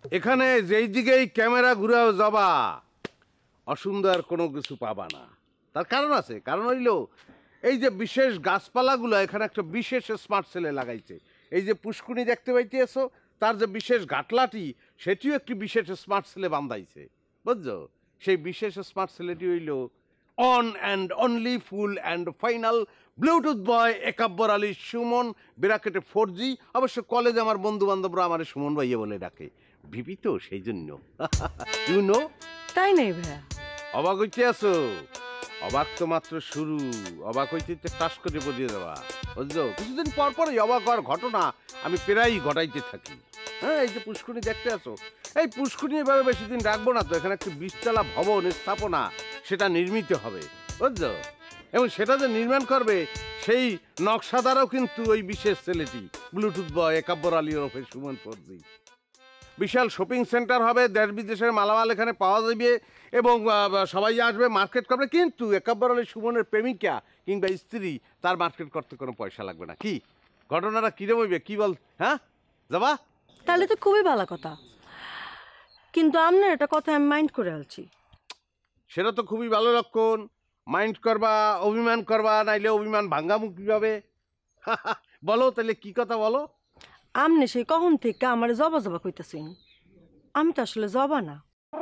এখানে যেই দিকেই ক্যামেরা ঘুরাও যাবা অসুন্দর কোনো কিছু পাবা না। তার কারণ আছে, কারণ হইল এই যে বিশেষ গাছপালাগুলো এখানে একটা বিশেষ স্মার্ট সেলে লাগাইছে। এই যে পুষ্কুনি দেখতে পাইতেছো, তার যে বিশেষ ঘাটলাটি সেটিও একটি বিশেষ স্মার্ট সেলে বান্ধাইছে, বুঝছো? সেই বিশেষ স্মার্ট সেলেটি হইল on and only full and final Bluetooth boy Akabbar Ali Suman ব্র্যাকেটে 4G। অবশ্য কলেজে আমার বন্ধু বান্ধবরা আমার সুমন ভাইয়া বলে ডাকে, ভিপি তো সেই জন্য। You know? তাই নাই ভাইয়া। অবাক হইতে আছো? অবাক তো মাত্র শুরু, অবাক হইতে টাস করে বলিয়ে দেওয়া, বুঝছো? কিছুদিন পর পরই অবাক হওয়ার ঘটনা আমি প্রায়ই ঘটাইতে থাকি। হ্যাঁ, এই যে পুষ্কুনি দেখতে আছো, এই পুষ্কুনি এভাবে বেশি দিন রাখবো না তো। এখানে একটি 20 তলা ভবন স্থাপনা সেটা নির্মিত হবে, বুঝছো? এবং সেটা যে নির্মাণ করবে সেই নকশাদারও কিন্তু ওই বিশেষ ছেলেটি, ব্লুটুথ বয় একাব্বর আলী ওরফে সুমন 4G। বিশাল শপিং সেন্টার হবে, দেশ বিদেশের মালামাল এখানে পাওয়া যাবে এবং সবাই আসবে, মার্কেট করবে। কিন্তু একাব্বর আলী সুমনের প্রেমিকা কিংবা স্ত্রী, তার মার্কেট করতে কোনো পয়সা লাগবে না। কি ঘটনাটা কিরম হইবে, কি বল? হ্যাঁ, যাবা? তাহলে তো খুবই ভালো কথা, কিন্তু আপনার একটা কথা আমি মাইন্ড করে আলছি। সেটা তো খুবই ভালো লক্ষণ। মাইন্ড করবা, অভিমান করবা, নাইলে অভিমান ভাঙ্গামুখী হবে। বলো তাহলে কি কথা বলো। আমনে সেই কখন থেকে আমার জবা জবা কইতেছেন? আমি তো আসলে জবা না,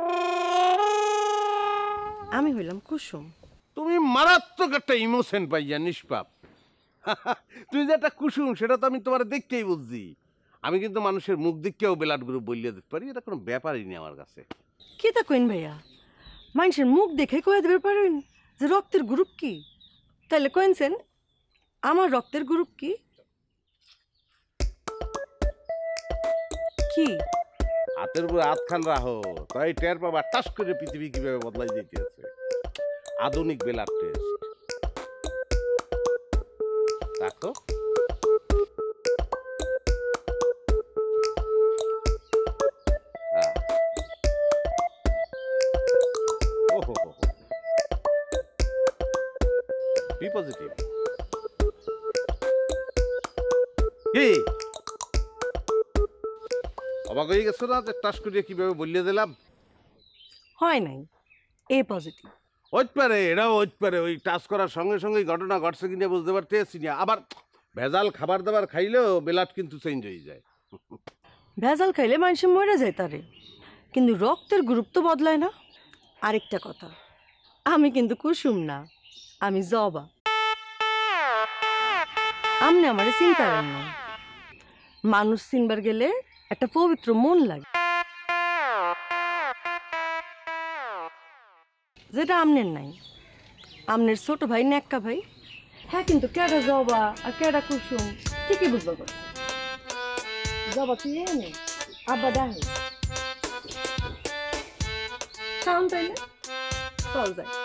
আমি হইলাম কুসুম। তুমি মারাত্মক একটা ইমোশন পাইয়া নিষ্পাপ। তুমি যে একটা কুসুম সেটা তো আমি তোমার দেখতেই বুঝছি। আমি কিন্তু মানুষের মুখ দেখতেও ব্লাড গ্রুপ বললে দিতে পারি, এটা কোনো ব্যাপারই নেই আমার কাছে। কি তা কইন ভাইয়া? মানুষের মুখ দেখে কয়ে দিতে পারেন যে রক্তের গ্রুপ কি? তাহলে কইনছেন আমার রক্তের গ্রুপ কি? কি হাতের উপর হাত খান রাখো, তাই টের পাবা টাস করে পৃথিবী কিভাবে বদলাই যেতে আছে। আধুনিক ব্লাড টেস্ট রাখো। B positive. কি অবাক হয়ে গেছো না যে টাস করে কিভাবে বললে দিলাম? হয় নাই, এ পজিটিভ। হইতে পারে, এটাও হইতে পারে। ওই টাচ করার সঙ্গে সঙ্গেই ঘটনা ঘটছে কিনা বুঝতে পারতেছি না। আবার ভেজাল খাবার দাবার খাইলেও ব্লাড কিন্তু চেঞ্জ হয়ে যায়। ভেজাল খাইলে মানুষে মরে যায় তারে, কিন্তু রক্তের গ্রুপ তো বদলায় না। আরেকটা কথা, আমি কিন্তু কুসুম না, আমি জবা। আমনে আমারে চিন্তা করেন না। মানুষ চিনবার গেলে একটা পবিত্র মন লাগে, যেটা আমনের নাই। আমনের ছোট ভাই নেক্কা ভাই, হ্যাঁ, কিন্তু কেডা জবা আর কেডা কুসুম ঠিকই বুঝতে পারছে। জবা তুই এনে আব্বা ডাহে খাওন, তাইলে চল যায়।